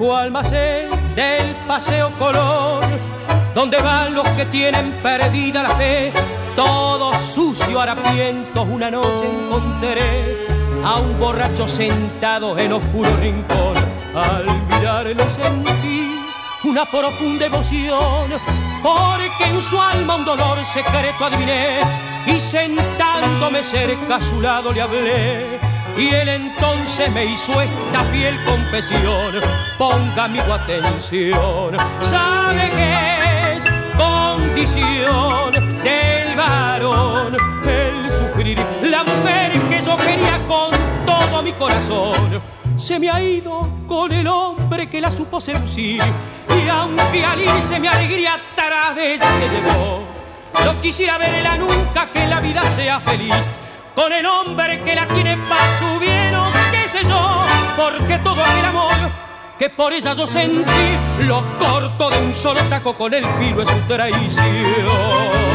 viejo almacén del Paseo Colón, donde van los que tienen perdida la fe. Todo sucio, harapientos, una noche encontré a un borracho sentado en oscuro rincón. Al mirarlo sentí una profunda emoción, porque en su alma un dolor secreto adiviné, y sentándome cerca a su lado le hablé, y él entonces me hizo esta fiel confesión. Ponga amigo atención, sabe que es condición del varón el sufrir. La mujer que yo quería con todo mi corazón se me ha ido con el hombre que la supo seducir, y aunque al irse mi alegría atrás de ella se llevó, no quisiera verla nunca que la vida sea feliz con el hombre que la tiene para su bien, o qué sé yo, porque todo aquel amor que por ella yo sentí lo corto de un solo tajo con el filo de su traición.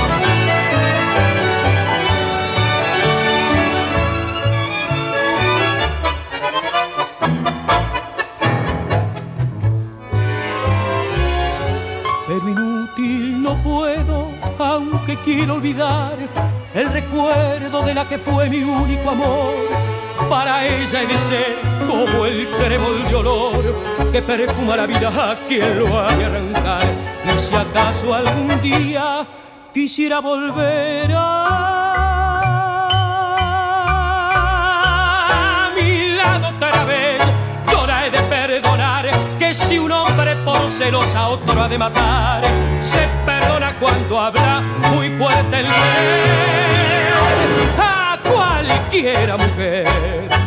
Pero inútil, no puedo, aunque quiero olvidar el recuerdo de la que fue mi único amor. Para ella he de ser como el trébol de olor que perfuma la vida a quien lo ha de arrancar. Y si acaso algún día quisiera volver a mi lado otra vez, yo la he de perdonar, que si un hombre por celos a otro ha de matar, se perdona cuando habla muy fuerte el querer a cualquiera mujer.